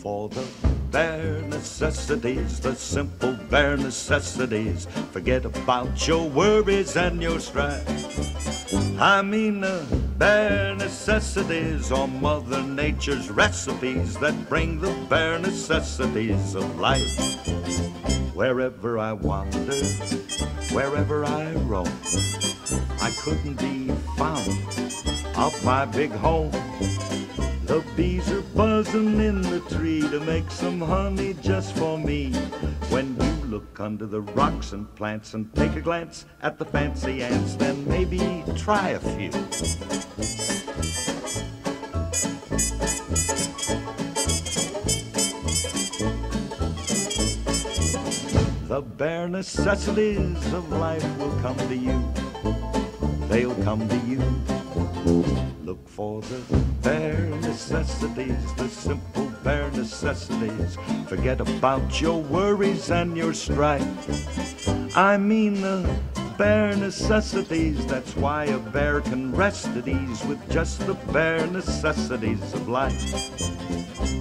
for the bare necessities, the simple bare necessities. Forget about your worries and your strife. I mean the bare necessities are Mother Nature's recipes that bring the bare necessities of life. Wherever I wander, wherever I roam, I couldn't be found off my big home. The bees are buzzing in the tree to make some honey just for me. When you look under the rocks and plants and take a glance at the fancy ants, then maybe try a few. The bare necessities of life will come to you. They'll come to you. Look for the bare necessities, the simple bare necessities. Forget about your worries and your strife. I mean the bare necessities. That's why a bear can rest at ease with just the bare necessities of life.